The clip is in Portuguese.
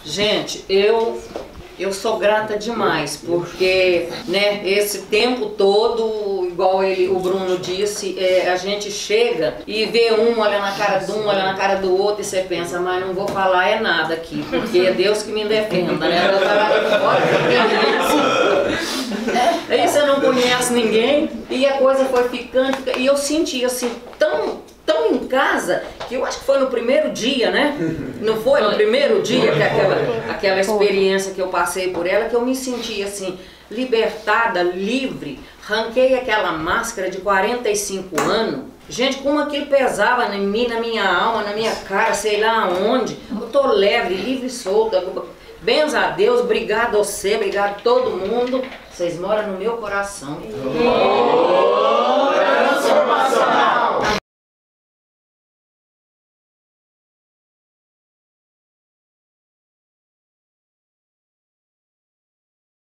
Gente, eu sou grata demais, porque, né, esse tempo todo, igual o Bruno disse, a gente chega e vê um, olha na cara de um, olha na cara do outro, e você pensa, mas não vou falar nada aqui, porque é Deus que me defenda, né? Aí você não conhece ninguém, e a coisa foi ficando, e eu senti assim, tão em casa, que eu acho que foi no primeiro dia, né? Não foi? No primeiro dia, que aquela experiência que eu passei por ela, que eu me senti assim, libertada, livre, arranquei aquela máscara de 45 anos. Gente, como aquilo pesava em mim, na minha alma, na minha cara, sei lá aonde. Eu tô leve, livre e solta. Bens a Deus, obrigado a você, obrigado a todo mundo. Vocês moram no meu coração.